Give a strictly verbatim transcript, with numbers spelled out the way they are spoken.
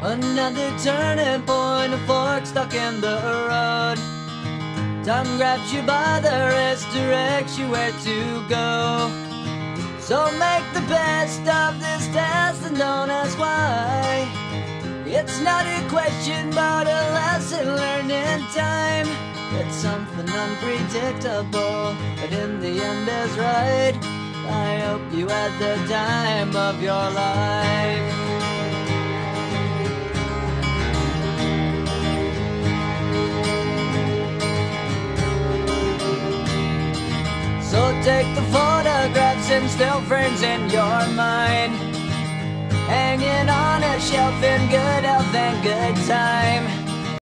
Another turning point, a fork stuck in the road. Time grabs you by the wrist, directs you where to go. So make the best of this test and don't ask why. It's not a question but a lesson learned in time. It's something unpredictable, but in the end is right. I hope you had the time of your life. So take the photographs and still frames in your mind, hanging on a shelf in good health and good time.